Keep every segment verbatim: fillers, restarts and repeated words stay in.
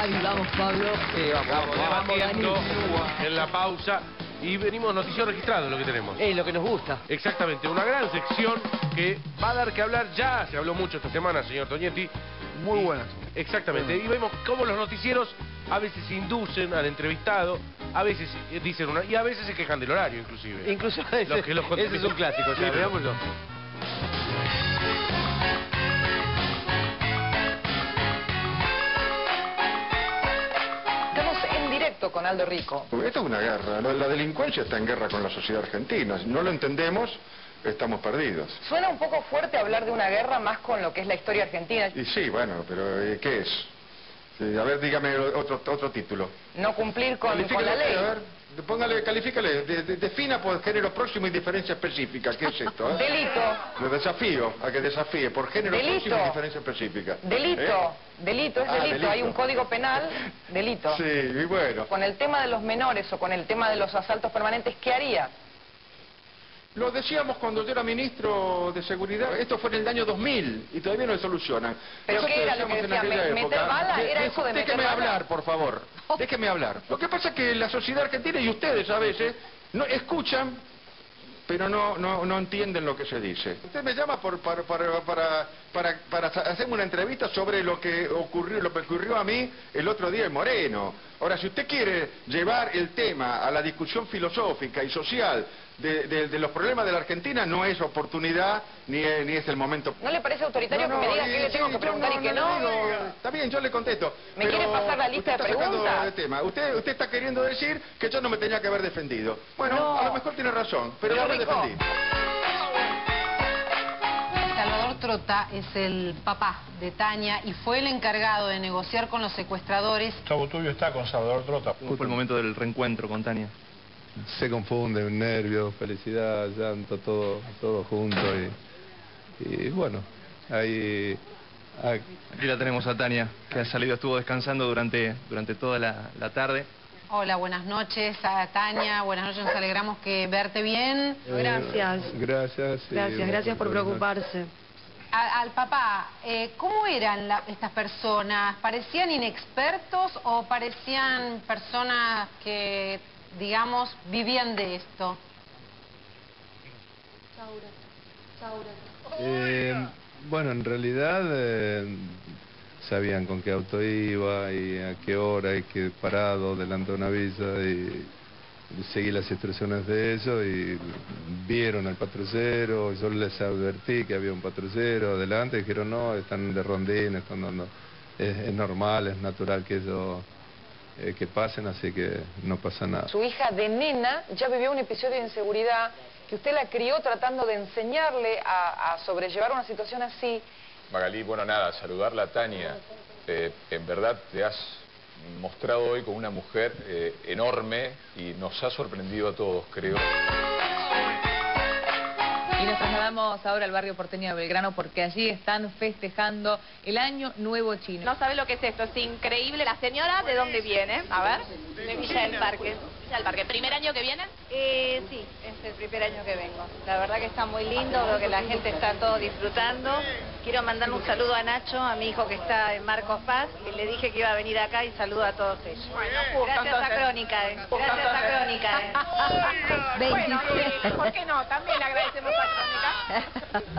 Dani, vamos, Pablo. Sí, vamos, Vamos vamos, debatiendo Dani. en la pausa y venimos noticiero registrado, lo que tenemos. Es lo que nos gusta. Exactamente, una gran sección que va a dar que hablar. Ya se habló mucho esta semana, señor Tonietti. Muy Y- buenas. Exactamente, y vemos cómo los noticieros a veces inducen al entrevistado, a veces eh, dicen una, y a veces se quejan del horario, inclusive. Incluso ese, Los que los ese es un clásico, ya, Sí. veámoslo. Estamos en directo con Aldo Rico. Esto es una guerra. La, la delincuencia está en guerra con la sociedad argentina. Si no lo entendemos, estamos perdidos. Suena un poco fuerte hablar de una guerra más con lo que es la historia argentina. Y sí, bueno, pero eh, ¿qué es? Sí, a ver, dígame otro, otro título. No cumplir con, con Califícale, la ley. A ver, póngale, califícale, de, de- defina por género próximo y diferencia específica. ¿Qué es esto? eh? Delito. Lo desafío a que desafíe por género Delito. próximo y diferencia específica. Delito. ¿Eh? Delito, es Ah, delito. delito. Hay un código penal, delito. Sí, y bueno. Con el tema de los menores o con el tema de los asaltos permanentes, ¿qué haría? Lo decíamos cuando yo era ministro de Seguridad. Esto fue en el año dos mil y todavía no se solucionan. ¿Pero Nosotros qué era lo que decíamos en decía? aquella ¿Me- meter época, bala? de- ¿Era de- eso de meter Déjeme bala? hablar, por favor. Déjeme hablar. Lo que pasa es que la sociedad argentina y ustedes a veces no escuchan, pero no, no, no entienden lo que se dice. Usted me llama por, para, para, para, para, para hacerme una entrevista sobre lo que ocurrió, lo que ocurrió a mí el otro día en Moreno. Ahora, si usted quiere llevar el tema a la discusión filosófica y social de, de- de los problemas de la Argentina, no es oportunidad ni es, ni es el momento. ¿No le parece autoritario No, que me diga y- qué le tengo sí, que yo preguntar y qué le no? digo, está bien, yo le contesto. ¿Me pero quiere pasar la lista usted de está sacando preguntas? de tema. Usted, usted está queriendo decir que yo no me tenía que haber defendido. Bueno, No. a lo mejor tiene razón, pero Pero yo me Rico. defendí. Salvador Trota es el papá de Tania y fue el encargado de negociar con los secuestradores. Gustavo Tuyo está con Salvador Trota. ¿Cómo fue el momento del reencuentro con Tania? Se confunde, nervios, felicidad, llanto, todo, todo junto y, y bueno, ahí... ah, Aquí la tenemos a Tania, que ha salido, estuvo descansando durante, durante toda la, la tarde. Hola, buenas noches a Tania, buenas noches, nos alegramos que verte bien. Gracias. Gracias. y Gracias, gracias por buenas noches. preocuparse. A- al papá, eh, ¿cómo eran la- estas personas? ¿Parecían inexpertos o parecían personas que, digamos, vivían de esto? Eh, bueno, en realidad eh, sabían con qué auto iba y a qué hora y qué parado delante de una villa y seguí las instrucciones de ellos y vieron al patrullero, yo les advertí que había un patrullero adelante, dijeron no, están de rondín, están dando, es, es normal, es natural que ellos eh, que pasen, así que no pasa nada. Su hija de nena ya vivió un episodio de inseguridad que usted la crió tratando de enseñarle a, a sobrellevar una situación así. Magalí, bueno, nada, saludarla a Tania. Eh, en verdad te has mostrado hoy como una mujer eh, enorme y nos ha sorprendido a todos, creo. Y nos trasladamos ahora al barrio porteño de Belgrano porque allí están festejando el Año Nuevo Chino. No sabe lo que es esto, es increíble. ¿La señora de dónde viene? A ver. De Villa del Parque. Villa del Parque. ¿Primer año que viene? Eh, sí, es el primer año que vengo. La verdad que está muy lindo, veo que la gente está todo disfrutando. Quiero mandarle un saludo a Nacho, a mi hijo que está en Marcos Paz, y le dije que iba a venir acá y saludo a todos ellos. justo, Gracias a entonces. Crónica, eh. Gracias a Crónica, eh. Bueno, eh, ¿por qué no? También le agradecemos a Crónica.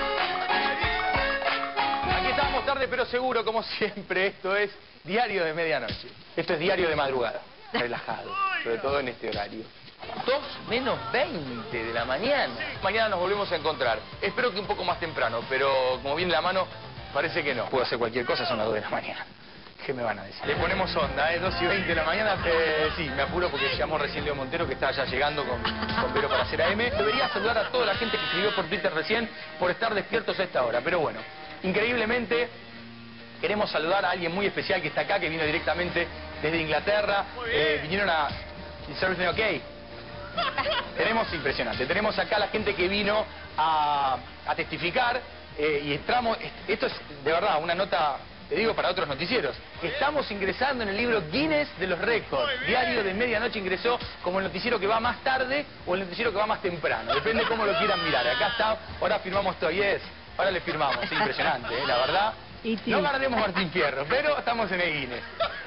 Aquí estamos tarde pero seguro, como siempre. Esto es Diario de Medianoche. Esto es Diario de Madrugada. Relajado, sobre todo en este horario. dos menos veinte de la mañana. Mañana nos volvemos a encontrar. Espero que un poco más temprano, pero como viene la mano, parece que no. Puedo hacer cualquier cosa, son las dos de la mañana. ¿Qué me van a decir? Le ponemos onda, ¿eh? dos y veinte de la mañana. Eh, sí, me apuro porque llamó recién Leo Montero, que está ya llegando con, con Vero para hacer A M. Debería saludar a toda la gente que escribió por Twitter recién por estar despiertos a esta hora. Pero bueno, increíblemente queremos saludar a alguien muy especial que está acá, que vino directamente desde Inglaterra. Eh, vinieron a... ¿Is everything okay? Tenemos, impresionante, tenemos acá la gente que vino a, a testificar eh, y entramos, esto es de verdad una nota, te digo, para otros noticieros. Estamos ingresando en el libro Guinness de los récords. Diario de Medianoche ingresó como el noticiero que va más tarde o el noticiero que va más temprano, depende cómo lo quieran mirar. Acá está, ahora firmamos todo, yes. Ahora le firmamos, sí, impresionante, ¿eh? La verdad. No guardemos Martín Fierro, pero estamos en el Guinness.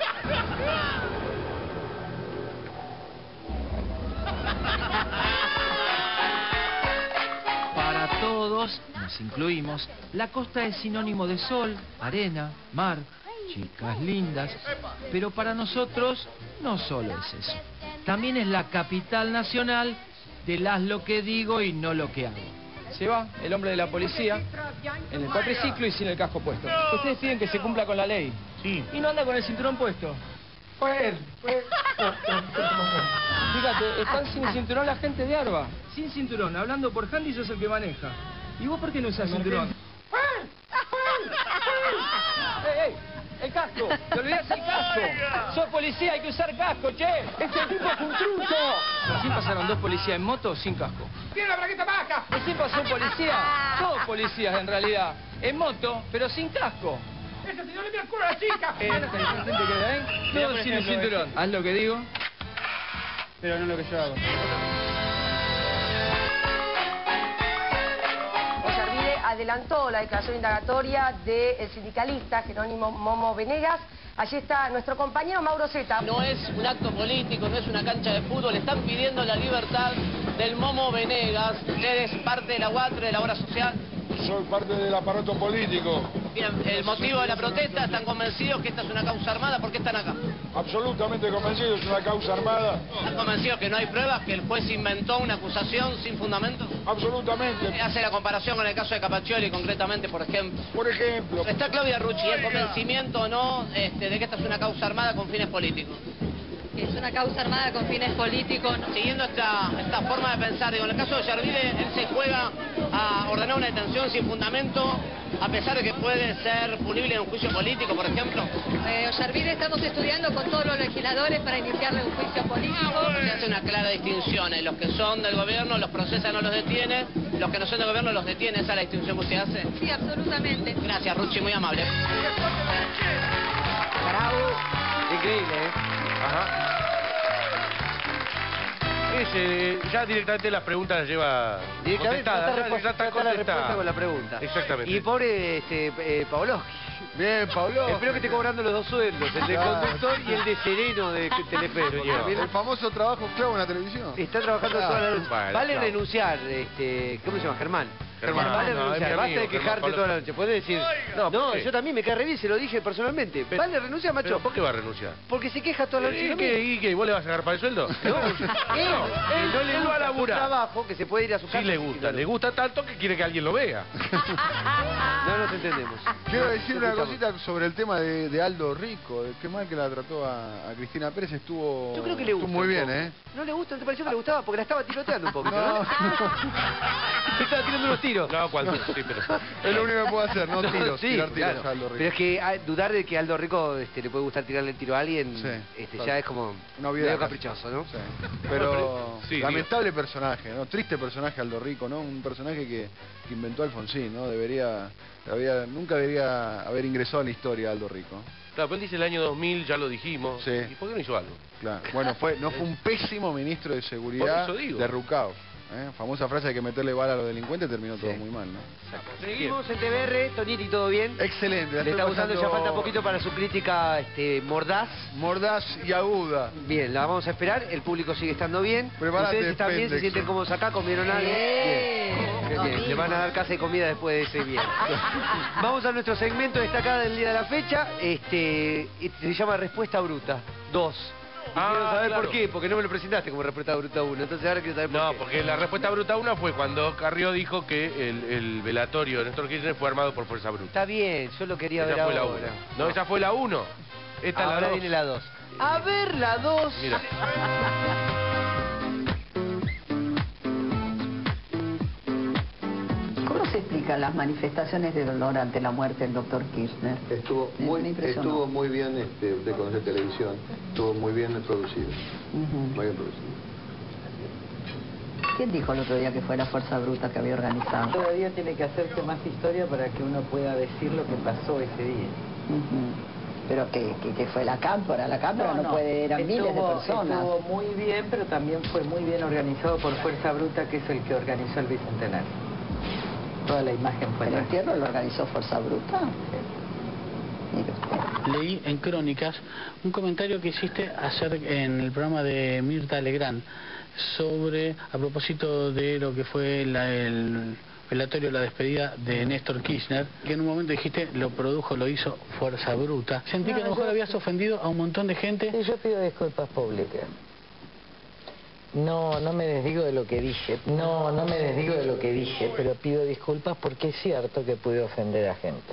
Para todos, nos incluimos, la costa es sinónimo de sol, arena, mar, chicas lindas, pero para nosotros no solo es eso. También es la capital nacional del haz lo que digo y no lo que hago. Se va el hombre de la policía en el cuatriciclo y sin el casco puesto. Ustedes piden que se cumpla con la ley. Sí. Y no anda con el cinturón puesto. Pues, pues. Fíjate, están sin cinturón la gente de Arba. Sin cinturón, hablando por handy sos el que maneja. ¿Y vos por qué no usás cinturón? ¡Ey, ey! ¡El casco! ¡Te olvidás el casco! ¡Sos policía, hay que usar casco, che! ¡Este tipo es un truco! Recién pasaron dos policías en moto sin casco. ¡Tiene la bragueta baja! Recién pasó un policía, todos policías en realidad, en moto, pero sin casco. ¡Ese señor le mira el culo a la chica! Todos sin el cinturón. Haz lo que digo, pero no lo que yo hago. Ollarvide adelantó la declaración indagatoria del sindicalista Jerónimo Momo Venegas. Allí está nuestro compañero Mauro Zeta. No es un acto político, no es una cancha de fútbol. Están pidiendo la libertad del Momo Venegas. Usted es parte de la U A T R, de la obra social. Soy parte del aparato político. Bien, el motivo de la protesta, ¿están convencidos que esta es una causa armada? ¿Por qué están acá? Absolutamente convencido, es una causa armada. ¿Están convencidos que no hay pruebas, que el juez inventó una acusación sin fundamento? Absolutamente. Hace la comparación con el caso de Capaccioli, concretamente, por ejemplo. Por ejemplo. Está Claudia Rucci, ¿el convencimiento o no este, de que esta es una causa armada con fines políticos? Es una causa armada con fines políticos. Siguiendo esta, esta forma de pensar, digo, en el caso de Ollarvide, él se juega a ordenar una detención sin fundamento, a pesar de que puede ser punible en un juicio político, por ejemplo. Eh, Ollarvide estamos estudiando con todos los legisladores para iniciarle un juicio político. Se hace una clara distinción, en los que son del gobierno los procesa, no los detiene, los que no son del gobierno los detiene, esa es la distinción que usted hace. Sí, absolutamente. Gracias, Rucci, muy amable. Bravo. Increíble, ¿eh? Ajá. Es, eh, ya directamente las preguntas las lleva Directamente contestadas, ya ya, está ya está la respuesta contestada. con la pregunta. Exactamente. Y pobre este, eh, Pavlovsky. Bien, Pablo. Espero que esté cobrando los dos sueldos, el de Claro. conductor y el de sereno de Telefe. porque también El famoso trabajo esclavo en la televisión. Está trabajando Claro. toda la noche. Bueno, Vale claro. renunciar, este, ¿cómo se llama? Germán. Germán, Vale no, renunciar, es mi basta amigo, de quejarte Germán, toda la noche. Podés decir, no, ¿por qué? yo también me cae re bien, se lo dije personalmente. Pero- Vale renuncia, macho. ¿Pero por qué va a renunciar? Porque se queja toda la noche. ¿Y lo qué? mismo. ¿Y qué? ¿Vos le vas a sacar para el sueldo? No, él, él no le gusta va a su laburar. trabajo, que se puede ir a su casa. Sí le gusta, le gusta tanto que quiere que alguien lo vea. No nos entendemos. Quiero decir una Escuchamos. cosita sobre el tema de, de Aldo Rico. Qué mal que la trató a, a Cristina Pérez. Estuvo, Yo creo que le gusta. estuvo muy un bien, poco. ¿eh? ¿No le gusta? ¿No te pareció que le gustaba? Porque la estaba tiroteando un poquito, ¿no? No, Le estaba tirando unos tiros. No, cuál sí, pero... Es lo único que puedo hacer, no tiros, Sí, tirar tiros claro. a Aldo Rico. Pero es que ah, dudar de que Aldo Rico este, le puede gustar tirarle el tiro a alguien, Sí, este, claro. ya es como Una obviedad medio casi. caprichoso, ¿no? Sí. Pero Sí, lamentable personaje, ¿no? Triste personaje Aldo Rico, ¿no? Un personaje que, que inventó Alfonsín, ¿no? Debería, debería, nunca debería haber ingresado en la historia Aldo Rico. Claro, pero él dice el año dos mil, ya lo dijimos. Sí. ¿Y por qué no hizo algo? Claro. Bueno, fue, no fue un pésimo ministro de seguridad Por eso digo. de Rucao. ¿eh? Famosa frase de que meterle bala a los delincuentes terminó todo Sí. muy mal, ¿no? Seguimos en T V R, Toniti, ¿todo bien? Excelente. la Le está estoy gustando, ya pasando falta poquito para su crítica este, mordaz. Mordaz y aguda. Bien, la vamos a esperar, el público sigue estando bien. Prepárate, Ustedes están bien, se pendex. sienten cómodos acá, comieron algo. Bien. Bien, bien. Le van a dar casa y comida después de ese bien. Vamos a nuestro segmento destacado del día de la fecha. Este, este se llama Respuesta Bruta dos. Y Ah, quiero saber claro. por qué, porque no me lo presentaste como Respuesta Bruta uno. Entonces ahora quiero saber por No, qué. porque la respuesta bruta una fue cuando Carrió dijo que el, el velatorio de Néstor Kirchner fue armado por fuerza bruta. Está bien, yo lo quería Esa ver fue la ahora. uno. No, esa fue la uno. Esta es Ahora la dos. viene la dos. A ver la dos. Mira. ¿Cómo se explican las manifestaciones de dolor ante la muerte del doctor Kirchner? Estuvo Me- muy, me impresionó. estuvo muy bien, este, usted conoce televisión, estuvo muy bien producido, Ujú. muy bien producido. ¿Quién dijo el otro día que fue la fuerza bruta que había organizado? Todavía tiene que hacerse más historia para que uno pueda decir lo que pasó ese día. Ujú. Pero que, que, que fue la cámpora, la cámpora no, puede, eran miles de Estuvo- personas. Estuvo muy bien, pero también fue muy bien organizado por Fuerza Bruta, que es el que organizó el Bicentenario. toda la imagen fue... ¿El entierro lo organizó Fuerza Bruta? Leí en Crónicas un comentario que hiciste ayer en el programa de Mirta Legrand sobre, a propósito de lo que fue la, el velatorio, la despedida de Néstor Kirchner, que en un momento dijiste lo produjo, lo hizo Fuerza Bruta. Sentí No, que a lo mejor yo- habías ofendido a un montón de gente. Sí, yo pido disculpas públicas. No, no me desdigo de lo que dije. No, no me desdigo de lo que dije, pero pido disculpas porque es cierto que pude ofender a gente.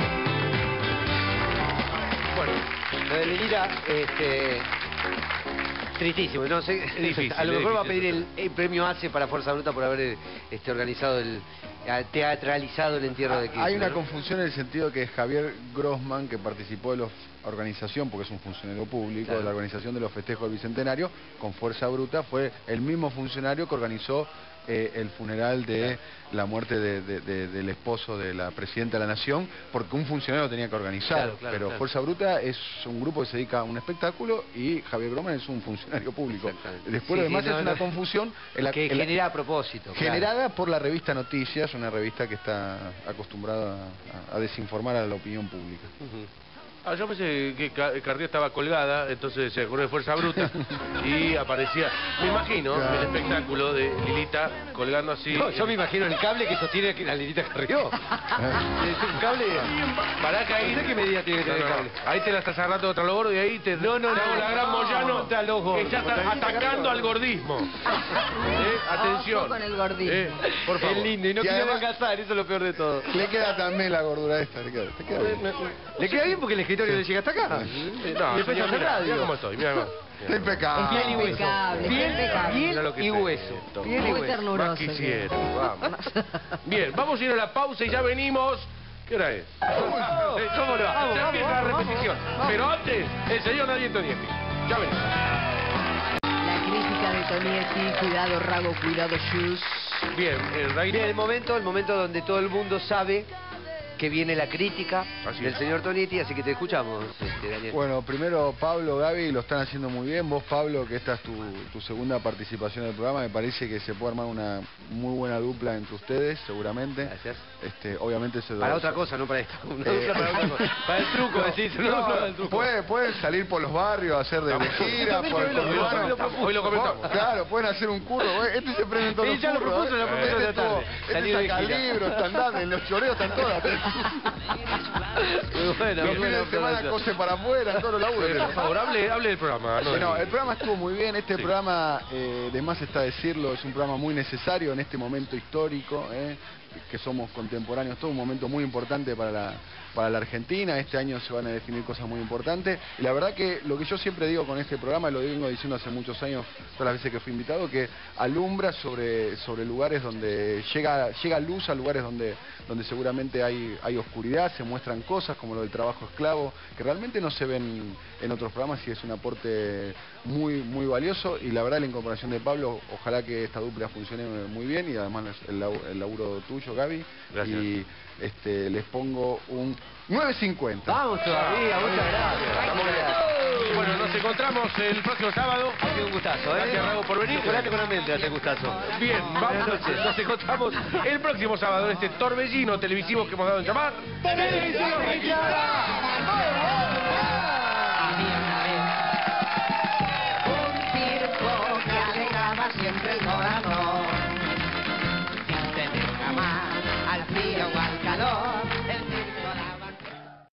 Bueno, lo de Lilita, este... tristísimo, no sé, difícil, a lo es mejor va a difícil. pedir el, el premio A C E para Fuerza Bruta por haber este, organizado el, teatralizado el entierro de Kirchner. Hay una ¿no? confusión en el sentido que Javier Grossman, que participó de la organización, porque es un funcionario público, Claro. de la organización de los festejos del Bicentenario, con Fuerza Bruta, fue el mismo funcionario que organizó eh, el funeral de la muerte de- de- de- del esposo de la Presidenta de la Nación, porque un funcionario lo tenía que organizar. Claro, claro, Pero claro. Fuerza Bruta es un grupo que se dedica a un espectáculo y Javier Grossman es un funcionario público. Después, Sí, además, sí, no, es una no. confusión en la, que en la- genera a propósito. claro. generada por la revista Noticias, una revista que está acostumbrada a, a desinformar a la opinión pública. Ah, yo pensé que Ca- Carrió estaba colgada, entonces se acordó de Fuerza Bruta y aparecía, me imagino, Claro. el espectáculo de Lilita colgando así. No, yo me imagino el cable que sostiene a Lilita Carrió. Es un cable... Pará que ahí... No sé qué medida tiene que tener el No, no, cable. Ahí te la estás agarrando de otro logro y ahí te... No, no, te hago no, la gran no, Moyano está loco. que ya está atacando al gordismo. ¿Eh? Atención. Ojo con el gordismo. Eh, por favor. Es lindo y no Y quiere además- adelgazar, eso es lo peor de todo. Le queda también la gordura esta, le queda, te queda bien. Le queda bien porque el escritorio le llega hasta acá. No, y señor, después hace mira, radio. mira cómo estoy, mira cómo. Está impecable. Está impecable, Piel, está impecable. piel Mira lo que y te hueso. meto. Piel y Muy hueso. ternuroso. Más quisiera, vamos. Bien, vamos a ir a la pausa y ya venimos. ¿Qué hora es? Oh, Eh, ¿Cómo no? vamos, Ya vamos, empieza la vamos, repetición. vamos. Pero antes, el señor Nadie Tonietti. Ya venimos. La crítica de Tonietti, cuidado Rago, cuidado Shoes. Bien, el rey. Bien, el momento, el momento donde todo el mundo sabe que viene la crítica Así del es. señor Tonietti, así que te escuchamos, este, Daniel. Bueno, primero Pablo, Gaby, lo están haciendo muy bien. Vos, Pablo, que esta es tu, tu segunda participación en el programa, me parece que se puede armar una muy buena dupla entre ustedes, seguramente. Gracias. Este, obviamente se Para otra cosa, no para esto. Una Eh, dupla para otra cosa. Para el truco, decís. No, No, no, para el truco. puede- pueden salir por los barrios, hacer de gira, También por hoy lo- por- hoy lo- hoy lo propuso. Hoy lo comentamos. Claro, pueden hacer un curro. eh, Este se prende en todos Sí, los ya lo curros, propuso eh. la propuesta de la Este tarde. estuvo- Salir Este de saca gira. libros, stand-up, en los choreos están todas. Muy bueno, Los muy buena fines de semana observación. cose para afuera, en todos los laburos. Por favor, hable, hable del programa. No, Bueno, de- el programa estuvo muy bien. Este Sí. programa, eh, de más está decirlo, es un programa muy necesario en este momento histórico, eh, que somos contemporáneos. Todo un momento muy importante para la, para la Argentina. Este año se van a definir cosas muy importantes. Y la verdad que lo que yo siempre digo con este programa, lo vengo diciendo hace muchos años, todas las veces que fui invitado, que alumbra sobre, sobre lugares donde llega, llega luz a lugares donde, donde seguramente hay, hay oscuridad, se muestran cosas como lo del trabajo esclavo, que realmente no se ven en otros programas y es un aporte muy, muy valioso. Y la verdad, la incorporación de Pablo, ojalá que esta dupla funcione muy bien y además el, lau- el laburo tuyo, Gaby. Gracias. Y este, les pongo un nueve cincuenta. Vamos todavía, muchas gracias. Estamos bien. Bueno, nos encontramos el próximo sábado. Ha sido un gustazo, ¿eh? Gracias, Rago, por venir. Chocolate con almendras, este gustazo. Bien, Buenas vamos, noches. nos encontramos el próximo sábado en este torbellino televisivo que hemos dado en llamar... ¡Televisión Mexicana!